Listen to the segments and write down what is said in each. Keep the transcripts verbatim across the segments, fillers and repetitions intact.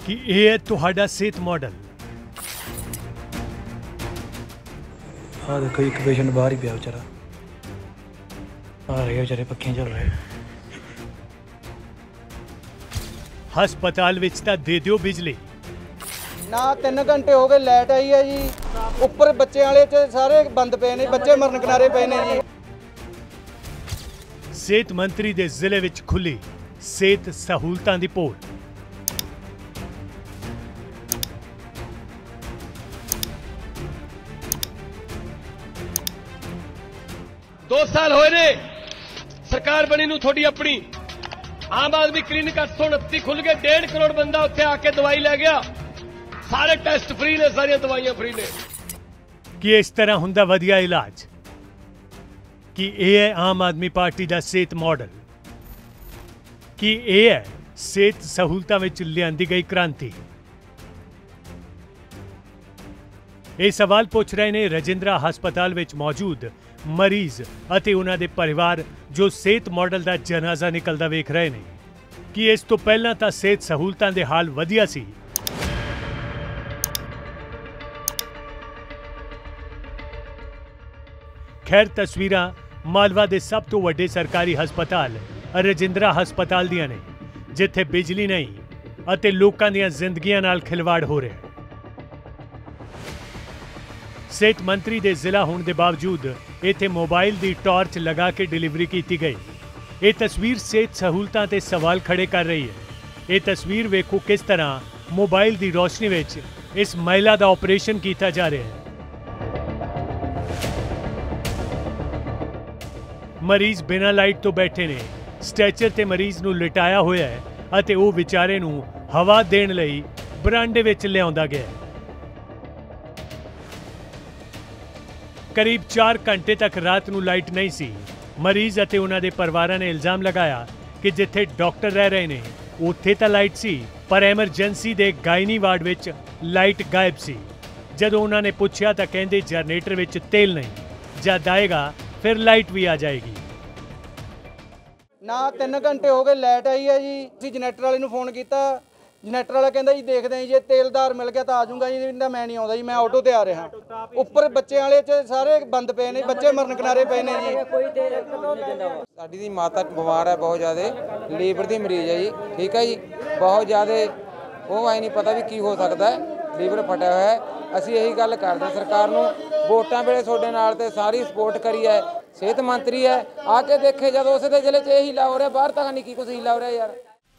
कि यह है तुहाडा सेहत मॉडल। हाँ देखो एक पेशेंट बाहर ही पिया बेचारा, आ रहे बेचारे पक्खियां चल रहे। हस्पताल विच तां दे दिओ बिजली ना, तीन घंटे हो गए लाइट आई है जी, उपर बच्चे वाले च सारे बंद पे ने, बच्चे मरन किनारे पे ने जी। सेहत मंत्री दे जिले विच खुली सेहत सहूलतां दी पोल। दो साल होए ने सरकार बनी नूं, थोड़ी अपनी आम आदमी क्लिनिक अठ सौ उनती खुल गए, डेढ़ करोड़ बंदा उत्थे आके दवाई लै गया, सारे टेस्ट फ्री ने, सारिया दवाइयां फ्री ने। कि इस तरह हुंदा वधिया इलाज? कि यह है आम आदमी पार्टी का सेहत मॉडल? कि यह है सेहत सहूलतां विच लियांदी गई क्रांति? ये सवाल पूछ रहे ने रजिंद्रा हस्पताल विच मौजूद मरीज अते उन्हां दे परिवार जो सेहत मॉडल का जनाजा निकलदा वेख रहे ने। कि इस तो पहलां तां सेहत सहूलतां दे हाल वधिया सी। खैर तस्वीरां मालवा के सब तो वड्डे सरकारी हस्पताल रजिंद्रा हस्पताल दियां ने, जिथे बिजली नहीं अते लोकां दियां जिंदगियां नाल खिलवाड़ हो रहा है। सेहत मंत्री दे जिला होने के बावजूद इत्थे मोबाइल दी टॉर्च लगा के डिलीवरी की गई। ये तस्वीर सेहत सहूलतां ते सवाल खड़े कर रही है। ये तस्वीर वेखो किस तरह मोबाइल दी रोशनी विच इस महिला का ऑपरेशन किया जा रहा है। मरीज बिना लाइट तो बैठे ने, स्ट्रैचर ते मरीज नूं लिटाया होया है अते वो विचारे नूं हवा देण लई बरांडे विच लिआंदा गया। करीब चार घंटे तक रात नूं लाइट नहीं सी। मरीज अते उन्हां दे परिवारां ने इल्जाम लगाया कि जिथे डॉक्टर रह रहे ने उत्थे तां लाइट सी, पर एमरजेंसी दे गायनी वार्ड विच लाइट गायब सी। जदों उन्हां ने पुछया तां कहंदे जनरेटर विच तेल नहीं, जद आएगा फिर लाइट भी आ जाएगी। ना, तीन घंटे हो गए लाइट आई है जी, असीं जनरेटर वाले नूं फोन किया, जनरेटर वाला कहंदा जी देखदे जी जे तेलदार मिल गया तो आ जाऊंगा जी, नहीं मैं नहीं आउंदा जी, मैं ऑटो ते आ रहा। उपर बच्चे वाले च सारे बंद पे ने, बच्चे मरन किनारे पे ने जी। साडी दी माता बीमार है बहुत ज़्यादा, लीवर दी मरीज है जी, ठीक है जी, बहुत ज़्यादा वो आई नहीं पता भी की हो सकता है, लीवर फटिया हुआ है। ਅਸੀਂ यही गल करते सरकार ਨੂੰ, ਵੋਟਾਂ ਵੇਲੇ ਤੁਹਾਡੇ ਨਾਲ ਤੇ ਸਾਰੀ ਸਪੋਰਟ ਕਰੀ ਹੈ, ਸਿਹਤ ਮੰਤਰੀ ਹੈ, ਆ ਕੇ ਦੇਖੇ ਜਦੋਂ ਉਸ ਦੇ ਜ਼ਿਲ੍ਹੇ 'ਚ ਇਹ ਹੀਲਾ ਹੋ ਰਿਹਾ, ਬਾਹਰ ਤੱਕ ਨਹੀਂ ਕੀ ਕੁਝ ਹੀਲਾ ਹੋ ਰਿਹਾ ਯਾਰ।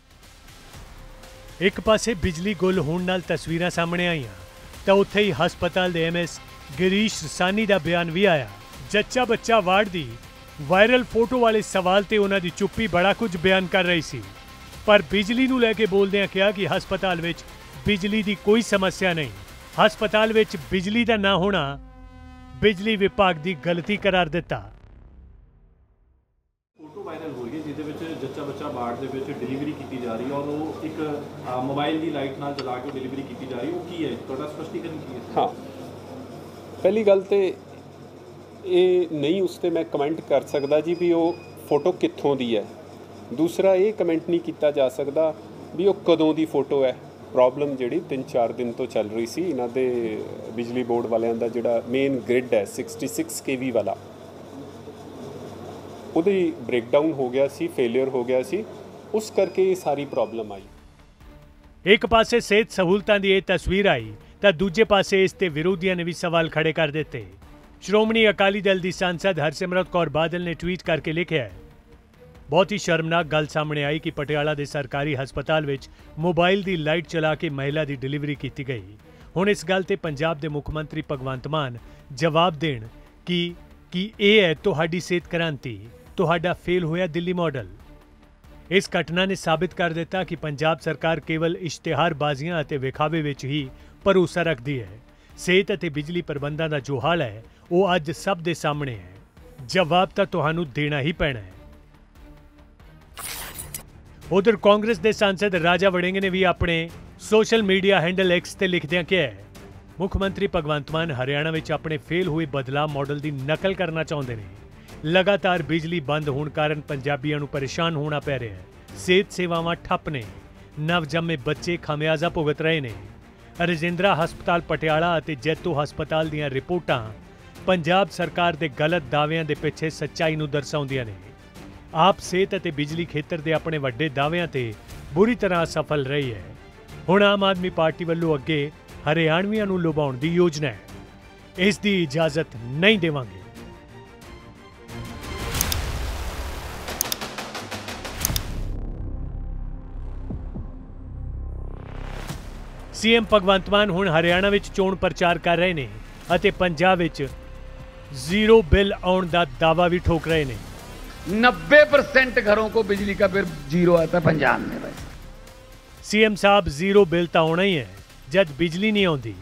एक पासे बिजली गुल होने नाल तस्वीरां सामने आईयां तो उत्थे ही हस्पताल दे एम एस गिरीश सानी का बयान भी आया। जच्चा बच्चा वार्ड दी वायरल फोटो वाले सवाल ते उन्हां दी चुप्पी बड़ा कुछ बयान कर रही सी, पर बिजली नूं लैके बोलदिआं कहा कि हस्पताल विच बिजली दी कोई समस्या नहीं। हस्पताल विच बिजली का ना होना बिजली विभाग की गलती करार दिता। फोटो वायरल हो रही है जिहदे विच जच्चा बच्चा वार्ड दे विच डिलीवरी की जा रही है और वो एक मोबाइल की लाइट नाल जला के डिलीवरी की जा रही है, वो की है तुहाडा स्पष्टीकरण की है? हाँ, पहली गल तो ये नहीं उस पर मैं कमेंट कर सकता जी भी वो फोटो कित्थों दी है। दूसरा ये कमेंट नहीं किया जा सकता भी वो कदों दी फोटो है। प्रॉब्लम जिहड़ी तीन चार दिन तो चल रही सी, इन्हां दे बिजली बोर्ड वालियां दा जिहड़ा मेन ग्रिड है सिक्सटी सिक्स के वी वाला, ਉਹਦੀ ब्रेकडाउन हो गया सी, फेलियर हो गया सी, उस करके ये सारी प्रॉब्लम आई। एक पासे सेहत सहूलतां दी ये तस्वीर आई तो दूजे पासे इस ते विरोधियों ने भी सवाल खड़े कर दिते। श्रोमणी अकाली दल की सांसद हरसिमरत कौर बादल ने ट्वीट करके लिखा है, बहुत ही शर्मनाक गल सामने आई कि पटियाला के सरकारी हस्पताल विच मोबाइल की लाइट चला के महिला की डिलीवरी की गई। हुण इस गल ते पंजाब के मुख्यमंत्री भगवंत मान जवाब देण कि कि यह है तुहाडी सेहत क्रांति, तुहाडा फेल होया दिल्ली मॉडल। इस घटना ने साबित कर दिता कि पंजाब सरकार केवल इश्तिहारबाजियां अते विखावे विच ही भरोसा रखती है। सेहत अते बिजली प्रबंधां दा जो हाल है वो अज सब दे सामने है। जवाब तो तुहानू देना ही पैना है। उधर कांग्रेस के सांसद राजा वड़िंग ने भी अपने सोशल मीडिया हैंडल एक्स ते लिखदियां कहा है, मुख्यमंत्री भगवंत मान हरियाणा में अपने फेल हुए बदलाव मॉडल की नकल करना चाहते हैं। लगातार बिजली बंद होने कारण पंजाबियों को परेशान होना पै रहा है। सेहत सेवावां ठप ने, ਨਵਜੰਮੇ ਬੱਚੇ ਖਾਮਿਆਜ਼ਾ ਭੁਗਤ ਰਹੇ ਨੇ। ਰਜਿੰਦਰਾ ਹਸਪਤਾਲ ਪਟਿਆਲਾ ਅਤੇ ਜੈਤੋ ਹਸਪਤਾਲ ਦੀਆਂ ਰਿਪੋਰਟਾਂ ਪੰਜਾਬ ਸਰਕਾਰ ਦੇ ਗਲਤ ਦਾਅਵਿਆਂ ਦੇ ਪਿੱਛੇ ਸੱਚਾਈ ਨੂੰ ਦਰਸਾਉਂਦੀਆਂ ਨੇ। ਆਪ ਸਿਹਤ ਅਤੇ ਬਿਜਲੀ ਖੇਤਰ ਦੇ ਆਪਣੇ ਵੱਡੇ ਦਾਅਵਿਆਂ ਤੇ ਬੁਰੀ ਤਰ੍ਹਾਂ ਸਫਲ ਰਹੀ ਹੈ। ਹੁਣ ਆਮ ਆਦਮੀ ਪਾਰਟੀ ਵੱਲੋਂ ਅੱਗੇ ਹਰਿਆਣਵੀਆਂ ਨੂੰ ਲੁਭਾਉਣ ਦੀ ਯੋਜਨਾ ਹੈ। ਇਸ ਦੀ ਇਜਾਜ਼ਤ ਨਹੀਂ ਦੇਵਾਂਗੇ। ਸੀਐਮ ਭਗਵੰਤ ਮਾਨ ਹੁਣ ਹਰਿਆਣਾ ਵਿੱਚ ਚੋਣ ਪ੍ਰਚਾਰ ਕਰ ਰਹੇ ਨੇ ਅਤੇ ਪੰਜਾਬ ਵਿੱਚ ਜ਼ੀਰੋ ਬਿੱਲ ਆਉਣ ਦਾ ਦਾਅਵਾ ਵੀ ਠੋਕ ਰਹੇ ਨੇ। नब्बे परसेंट घरों को बिजली का बिल जीरो आता है पंजाब में। भाई ਸੀਐਮ ਸਾਹਿਬ ਜ਼ੀਰੋ ਬਿੱਲ ਤਾਂ ਆਉਣਾ ਹੀ ਹੈ ਜਦ ਬਿਜਲੀ ਨਹੀਂ ਆਉਂਦੀ।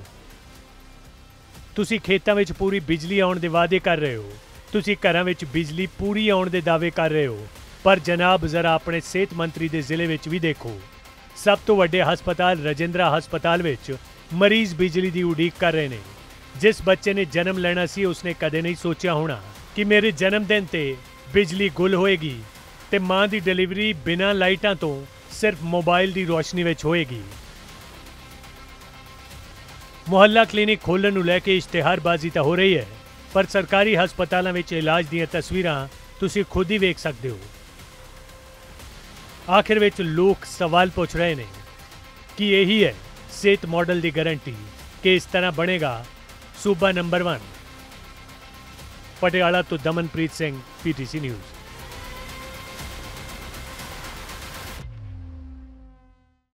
ਤੁਸੀਂ ਖੇਤਾਂ ਵਿੱਚ ਪੂਰੀ ਬਿਜਲੀ ਆਉਣ ਦੇ ਵਾਅਦੇ ਕਰ ਰਹੇ ਹੋ, ਤੁਸੀਂ ਘਰਾਂ ਵਿੱਚ ਬਿਜਲੀ ਪੂਰੀ ਆਉਣ ਦੇ ਦਾਅਵੇ ਕਰ ਰਹੇ ਹੋ, ਪਰ ਜਨਾਬ ਜ਼ਰਾ ਆਪਣੇ ਸਿਹਤ ਮੰਤਰੀ ਦੇ ਜ਼ਿਲ੍ਹੇ ਵਿੱਚ ਵੀ ਦੇਖੋ। ਸਭ ਤੋਂ ਵੱਡੇ ਹਸਪਤਾਲ ਰਜਿੰਦਰਾ ਹਸਪਤਾਲ ਵਿੱਚ ਮਰੀਜ਼ ਬਿਜਲੀ ਦੀ ਉਡੀਕ ਕਰ ਰਹੇ ਨੇ। ਜਿਸ ਬੱਚੇ ਨੇ ਜਨਮ ਲੈਣਾ ਸੀ ਉਸਨੇ ਕਦੇ ਨਹੀਂ ਸੋਚਿਆ ਹੋਣਾ ਕਿ ਮੇਰੇ ਜਨਮ ਦਿਨ ਤੇ ਬਿਜਲੀ ਗੁੱਲ ਹੋਏਗੀ ਤੇ ਮਾਂ ਦੀ ਡਿਲੀਵਰੀ ਬਿਨਾਂ ਲਾਈਟਾਂ ਤੋਂ ਸਿਰਫ ਮੋਬਾਈਲ ਦੀ ਰੋਸ਼ਨੀ ਵਿੱਚ ਹੋਏਗੀ। ਮੁਹੱਲਾ ਕਲੀਨਿਕ ਖੋਲ੍ਹਣ ਨੂੰ ਲੈ ਕੇ ਇਸ਼ਤਿਹਾਰਬਾਜ਼ੀ ਤਾਂ ਹੋ ਰਹੀ ਹੈ, ਪਰ ਸਰਕਾਰੀ ਹਸਪਤਾਲਾਂ ਵਿੱਚ ਇਲਾਜ ਦੀਆਂ ਤਸਵੀਰਾਂ ਤੁਸੀਂ ਖੁਦ ਹੀ ਵੇਖ ਸਕਦੇ ਹੋ। ਆਖਿਰ ਵਿੱਚ ਲੋਕ ਸਵਾਲ ਪੁੱਛ ਰਹੇ ਨੇ ਕਿ ਇਹੀ ਹੈ ਸਿਹਤ ਮਾਡਲ ਦੀ ਗਾਰੰਟੀ ਕਿ ਇਸ ਤਰ੍ਹਾਂ ਬਣੇਗਾ ਸੂਬਾ ਨੰਬਰ वन। ਪਟਿਆਲਾ ਤੋਂ ਦਮਨਪ੍ਰੀਤ ਸਿੰਘ, ਪੀਟੀਸੀ ਨਿਊਜ਼।